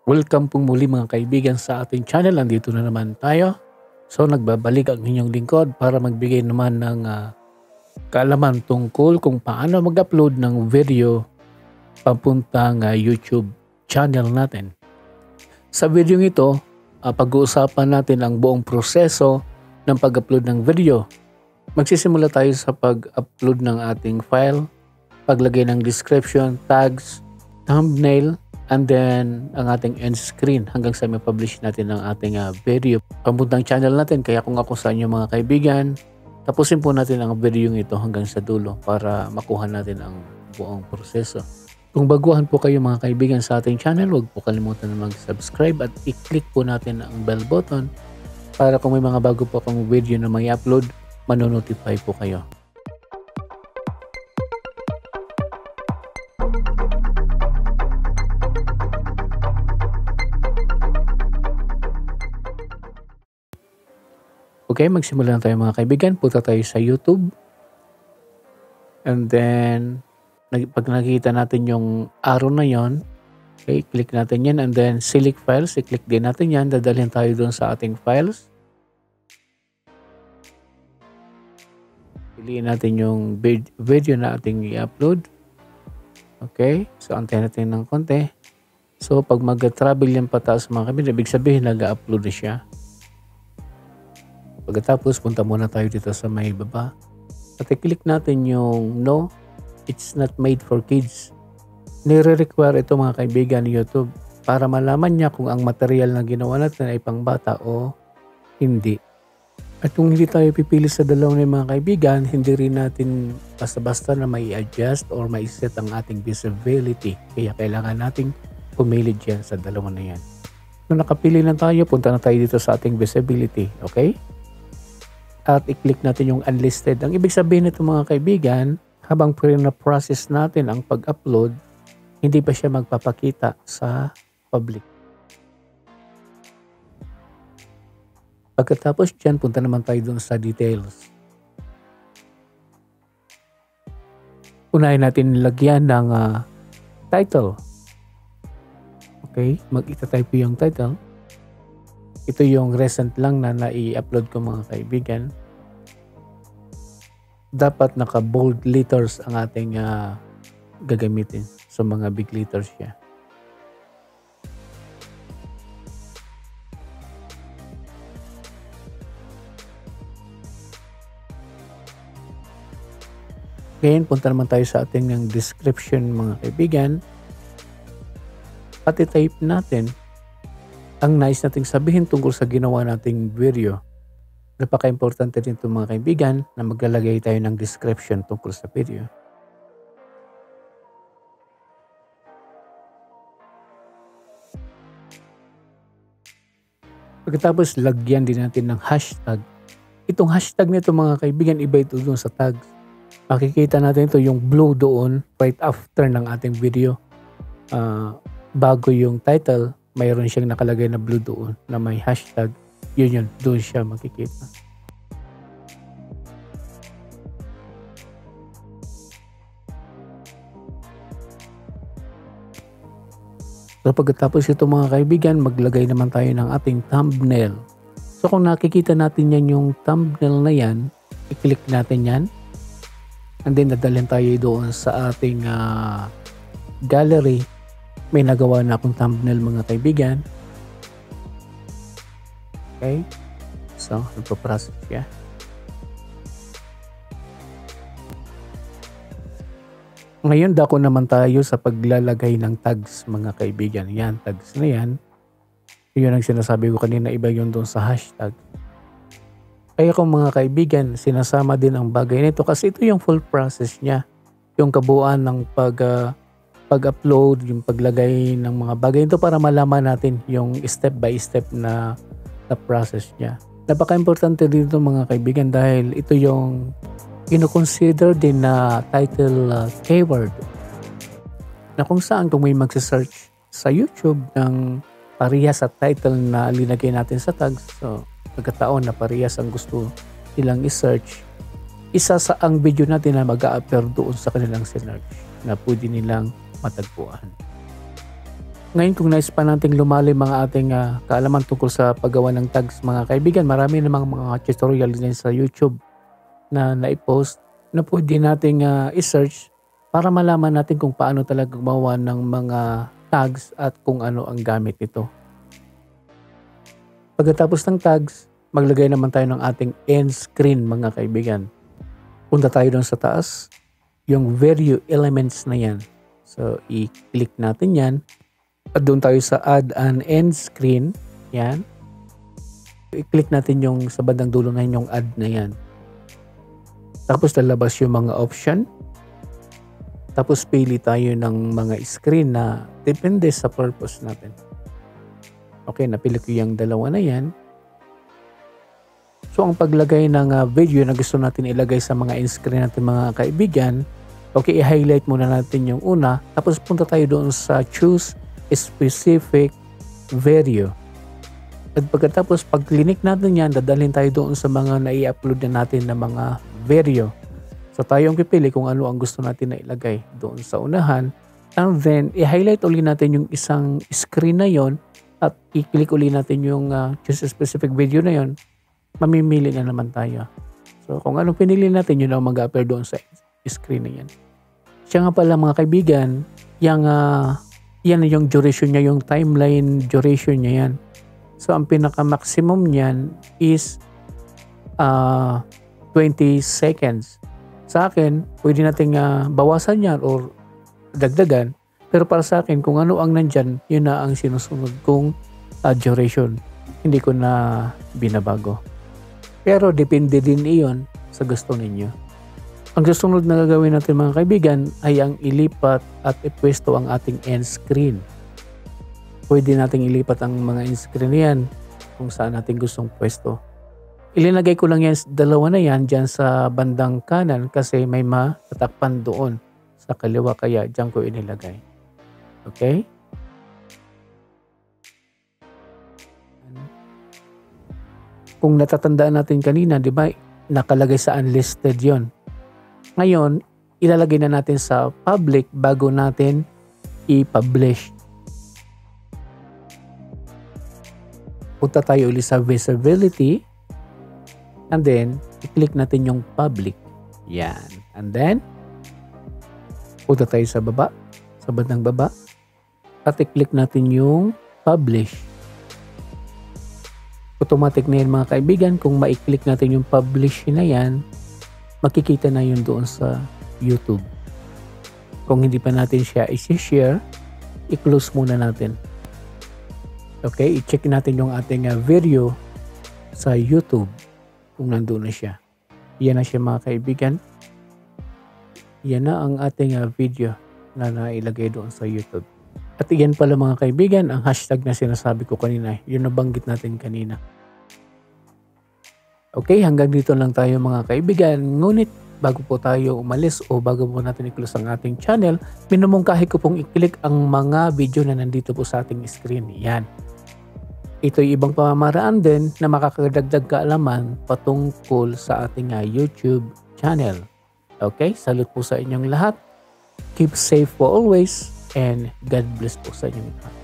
Welcome pong muli mga kaibigan sa ating channel. Andito na naman tayo. So nagbabalik ang inyong lingkod para magbigay naman ng kaalaman tungkol kung paano mag-upload ng video papuntang YouTube channel natin. Sa video ito, pag-uusapan natin ang buong proseso ng pag-upload ng video. Magsisimula tayo sa pag-upload ng ating file, paglagay ng description, tags, thumbnail, and then ang ating end screen hanggang sa ma-publish natin ang ating video papuntang channel natin. Kaya kung ako sa inyo mga kaibigan, tapusin po natin ang video ito hanggang sa dulo para makuha natin ang buong proseso. Kung baguhan po kayo mga kaibigan sa ating channel, huwag po kalimutan na mag-subscribe at i-click po natin ang bell button para kung may mga bago po akong video na may upload, manonotify po kayo. Okay, magsimula na tayo mga kaibigan. Punta tayo sa YouTube. And then, pag nakikita natin yung arrow na yon, okay, click natin yan. And then, select files. I-click din natin yan. Dadalhin tayo doon sa ating files. Piliin natin yung video na ating i-upload. Okay, so antayin natin ng konti. So, pag mag-travel yan pataas mga kaibigan, ibig sabihin nag-upload na siya. Pagkatapos, punta muna tayo dito sa may baba. At i-click natin yung no, it's not made for kids. Nire-require ito mga kaibigan ni YouTube para malaman niya kung ang material na ginawa natin ay pangbata o hindi. At kung hindi tayo pipili sa dalawa ng mga kaibigan, hindi rin natin basta-basta na may adjust or may set ang ating visibility. Kaya kailangan nating pumili dyan sa dalawa na yan. Kung nakapili na tayo, punta na tayo dito sa ating visibility. Okay? At i-click natin yung unlisted. Ang ibig sabihin nito mga kaibigan, habang na-process natin ang pag-upload, hindi pa siya magpapakita sa public. Pagkatapos dyan, punta naman tayo dun sa details. Unahin natin nilagyan ng title. Okay, mag-itatype yung title. Ito yung recent lang na nai-upload ko mga kaibigan. Dapat naka-bold letters ang ating gagamitin. So mga big letters siya. Ngayon, punta naman tayo sa ating description mga kaibigan. At i-type natin ang nais nating sabihin tungkol sa ginawa nating video. Napaka-importante rin ito mga kaibigan na maglalagay tayo ng description tungkol sa video. Pagkatapos, lagyan din natin ng hashtag. Itong hashtag nito mga kaibigan, iba ito doon sa tags. Makikita natin ito yung blue doon right after ng ating video. Bago yung title, mayroon siyang nakalagay na blue doon na may hashtag. Yun, doon siya makikita. So pagkatapos ito mga kaibigan, maglagay naman tayo ng ating thumbnail. So kung nakikita natin yan yung thumbnail na yan, i-click natin yan. And then dadalhin tayo doon sa ating gallery. May nagawa na akong thumbnail mga kaibigan. Okay. So, nagpo-process siya. Ngayon, dako naman tayo sa paglalagay ng tags mga kaibigan. Yan, tags na yan. Yun ang sinasabi ko kanina, iba yun doon sa hashtag. Kaya kung mga kaibigan, sinasama din ang bagay nito kasi ito yung full process niya. Yung kabuuan ng pag-upload, yung paglagay ng mga bagay ito para malaman natin yung step by step na process niya. Napaka-importante dito mga kaibigan dahil ito yung ino-consider din na title keyword. Na kung saan kung may magsa-search sa YouTube ng parehas sa title na linagay natin sa tags, so pagkataon na parehas ang gusto nilang i-search, isa sa ang video natin na mag-a-appear doon sa kanilang search na pwede nilang matagpuan. Ngayon kung nais pa nating lumalim mga ating kaalaman tungkol sa paggawa ng tags mga kaibigan, marami namang mga tutorial din sa YouTube na naipost na pwede nating i-search para malaman natin kung paano talaga gumawa ng mga tags at kung ano ang gamit nito. Pagkatapos ng tags, maglagay naman tayo ng ating end screen mga kaibigan. Punta tayo doon sa taas, yung video elements na yan. So i-click natin yan. At doon tayo sa add an end screen. Yan. I-click natin yung sa bandang dulo na yung add na yan. Tapos lalabas yung mga option. Tapos pili tayo ng mga screen na depende sa purpose natin. Okay, napili ko yung dalawa na yan. So ang paglagay ng video na gusto natin ilagay sa mga end screen natin mga kaibigan, okay, i-highlight muna natin yung una. Tapos punta tayo doon sa choose specific video. At pagkatapos pag click natin yan, dadalhin tayo doon sa mga nai-upload na natin na mga video. So tayo ang pipili kung ano ang gusto natin na ilagay doon sa unahan. And then i-highlight ulit natin yung isang screen na yon at i-click ulit natin yung choose specific video na yon. Mamimili na naman tayo. So kung anong pinili natin, yun ang mag-appear doon sa screen na yan. Siya nga pala mga kaibigan, yan yung duration niya, yung timeline duration niya yan. So ang pinaka-maximum niyan is 20 seconds. Sa akin, pwede nating bawasan yan or dagdagan. Pero para sa akin, kung ano ang nandyan, yun na ang sinusunod kong duration. Hindi ko na binabago. Pero depende din iyon sa gusto ninyo. Ang susunod na gagawin natin mga kaibigan ay ang ilipat at ipwesto ang ating end screen. Pwede nating ilipat ang mga end screen yan kung saan natin gustong pwesto. Ilinagay ko lang yan, dalawa na yan dyan sa bandang kanan kasi may matatakpan doon sa kaliwa kaya dyan ko inilagay. Okay? Kung natatandaan natin kanina, di ba, nakalagay sa unlisted yon. Ngayon, ilalagay na natin sa public bago natin i-publish. Punta tayo ulit sa visibility and then i-click natin yung public. Yan. And then, punta tayo sa baba, sa bandang baba at i-click natin yung publish. Automatic na yan mga kaibigan. Kung ma-click natin yung publish na yan, makikita na yun doon sa YouTube. Kung hindi pa natin siya i-share, i-close muna natin. Okay, i-check natin yung ating video sa YouTube kung nandoon na siya. Yan na siya mga kaibigan. Yan na ang ating video na nailagay doon sa YouTube. At iyan pala mga kaibigan, ang hashtag na sinasabi ko kanina, yun nabanggit natin kanina. Okay, hanggang dito lang tayo mga kaibigan. Ngunit bago po tayo umalis o bago po natin i-close ang ating channel, minumungkahi ko pong i-click ang mga video na nandito po sa ating screen. Yan. Ito'y ibang pamamaraan din na makakadagdag kaalaman patungkol sa ating YouTube channel. Okay, salute po sa inyong lahat. Keep safe po always and God bless po sa inyong lahat.